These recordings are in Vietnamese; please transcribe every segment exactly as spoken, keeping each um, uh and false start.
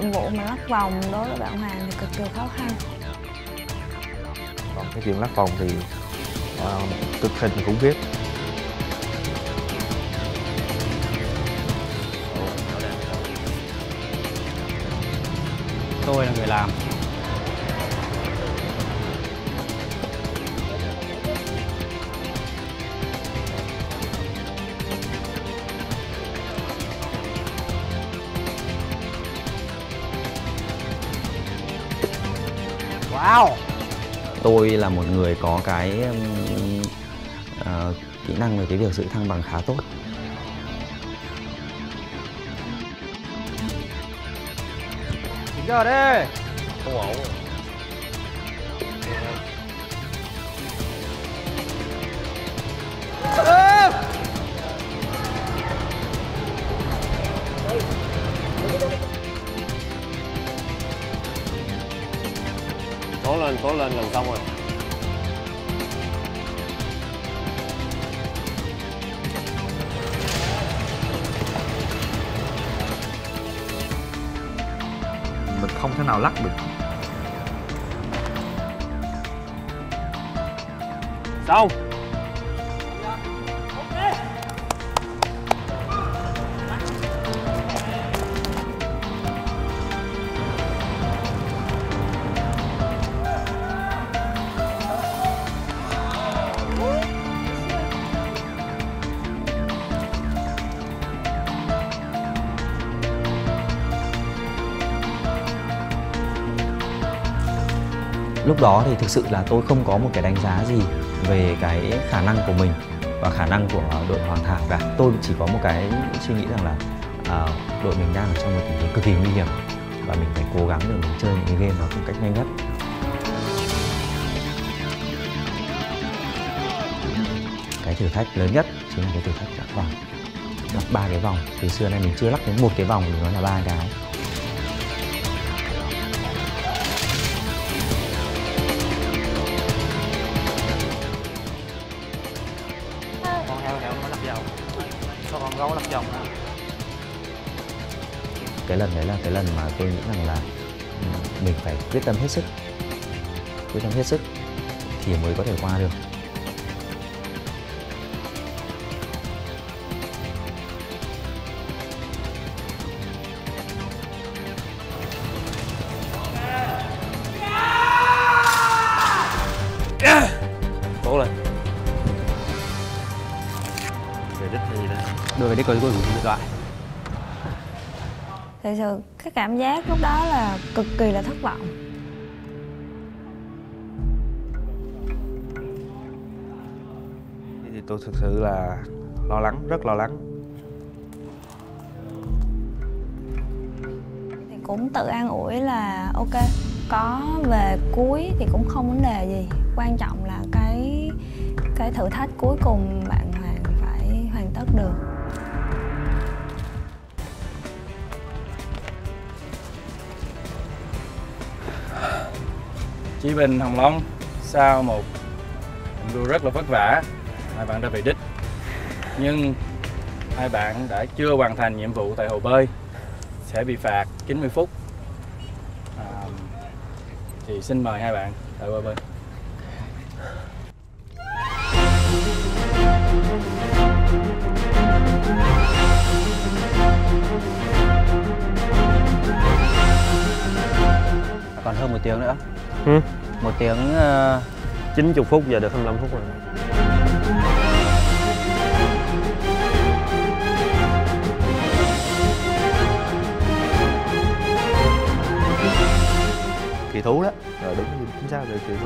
nhiệm vụ mà lắc vòng đối với bạn Hoàng thì cực kỳ khó khăn. Còn cái chuyện lắc vòng thì uh, cực hình khủng khiếp. Tôi là người làm. Wow. Tôi là một người có cái uh, kỹ năng về cái việc giữ thăng bằng khá tốt. Chỉnh giờ đi. Không ổn. Cố lên, cố lên, gần xong rồi. Mình không thể nào lắc được. Xong. Lúc đó thì thực sự là tôi không có một cái đánh giá gì về cái khả năng của mình và khả năng của đội Hoàng Thảo cả. Tôi chỉ có một cái suy nghĩ rằng là à, đội mình đang ở trong một tình thế cực kỳ nguy hiểm và mình phải cố gắng để mình chơi những cái game đó một cách nhanh nhất. Cái thử thách lớn nhất chính là cái thử thách lắc vòng. Lắc ba cái vòng. Từ xưa nay mình chưa lắc đến một cái vòng, mình nói là ba cái. Gấu lắc vòng. Cái lần đấy là cái lần mà tôi nghĩ rằng là mình phải quyết tâm hết sức, quyết tâm hết sức thì mới có thể qua được. Cố lên. Về đích thì đây. Đưa về đích coi cuối cùng điện thoại. Thật sự cái cảm giác lúc đó là cực kỳ là thất vọng. Thì tôi thực sự là lo lắng, rất lo lắng. Thì cũng tự an ủi là ok, có về cuối thì cũng không vấn đề gì. Quan trọng là cái cái thử thách cuối cùng bạn Hoàng phải hoàn tất được. Chí Bình, Hồng Long, sau một đua rất là vất vả, hai bạn đã về đích. Nhưng hai bạn đã chưa hoàn thành nhiệm vụ tại hồ bơi, sẽ bị phạt chín mươi phút. À, thì xin mời hai bạn tại hồ bơi. Còn hơn một tiếng nữa. Ừ. Một tiếng uh... chín mươi phút, giờ được hai mươi lăm phút rồi. Kỳ thú đó. Rồi đúng chính xác rồi, kỳ thú.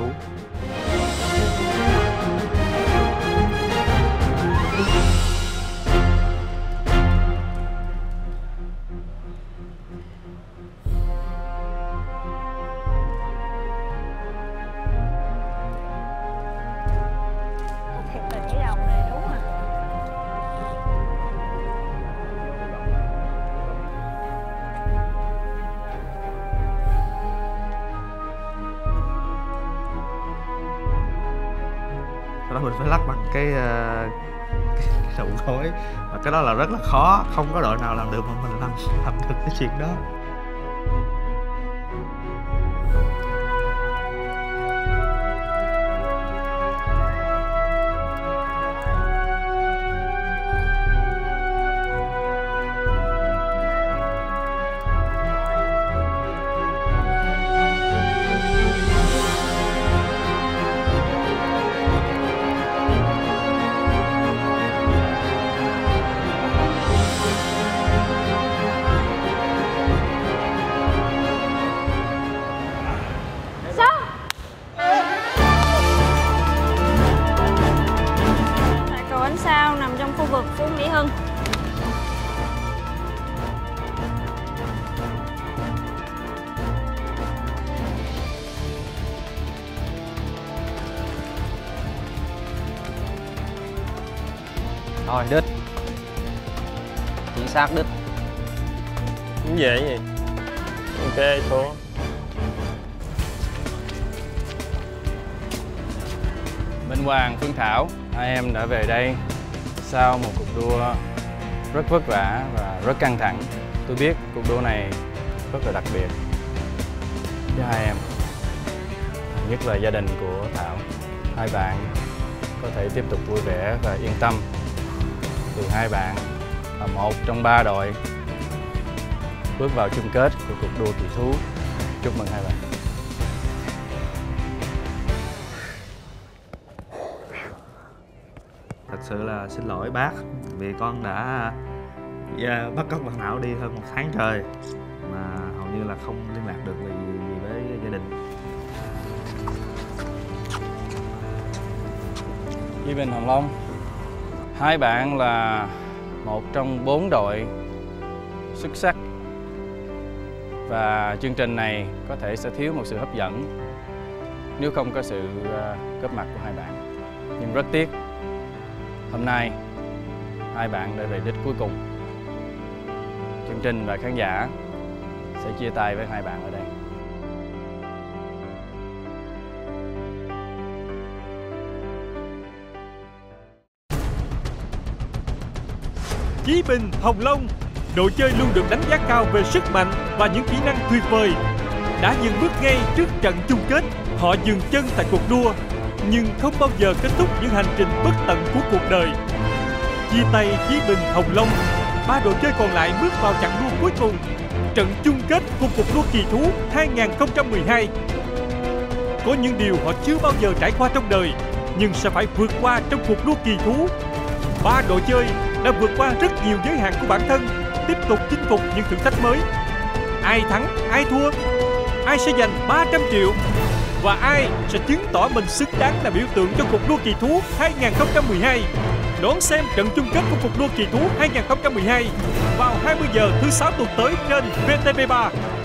Thiệt tình cái dòng này đúng à. Sau đó mình phải lắc bằng cái, uh, cái đầu gối. Và cái đó là rất là khó, không có đội nào làm được mà mình làm làm được cái chuyện đó. Sao nằm trong khu vực Phú Mỹ Hưng. Rồi đứt. Chính xác đứt. Cũng dễ vậy. Ok, thua. Minh Hoàng, Phương Thảo, hai em đã về đây sau một cuộc đua rất vất vả và rất căng thẳng. Tôi biết cuộc đua này rất là đặc biệt với hai em, nhất là gia đình của Thảo. Hai bạn có thể tiếp tục vui vẻ và yên tâm. Từ hai bạn là một trong ba đội bước vào chung kết của cuộc đua kỳ thú. Chúc mừng hai bạn. Thật sự là xin lỗi bác vì con đã yeah, bắt cóc bạn Thảo đi hơn một tháng trời mà hầu như là không liên lạc được vì, vì với gia đình. Duy Bình, Hồng Long, hai bạn là một trong bốn đội xuất sắc và chương trình này có thể sẽ thiếu một sự hấp dẫn nếu không có sự góp mặt của hai bạn. Nhưng rất tiếc, hôm nay hai bạn đã về đích cuối cùng. Chương trình và khán giả sẽ chia tay với hai bạn ở đây. Chí Bình, Hồng Long, đội chơi luôn được đánh giá cao về sức mạnh và những kỹ năng tuyệt vời. Đã dừng bước ngay trước trận chung kết, họ dừng chân tại cuộc đua, nhưng không bao giờ kết thúc những hành trình bất tận của cuộc đời. Chia tay Chí Bình, Hồng Long, ba đội chơi còn lại bước vào chặng đua cuối cùng, trận chung kết của cuộc đua kỳ thú hai không một hai. Có những điều họ chưa bao giờ trải qua trong đời, nhưng sẽ phải vượt qua trong cuộc đua kỳ thú. Ba đội chơi đã vượt qua rất nhiều giới hạn của bản thân, tiếp tục chinh phục những thử thách mới. Ai thắng, ai thua, ai sẽ giành ba trăm triệu và ai sẽ chứng tỏ mình xứng đáng là biểu tượng cho cuộc đua kỳ thú hai không một hai. Đón xem trận chung kết của cuộc đua kỳ thú hai không một hai vào hai mươi giờ thứ sáu tuần tới trên vê tê vê ba.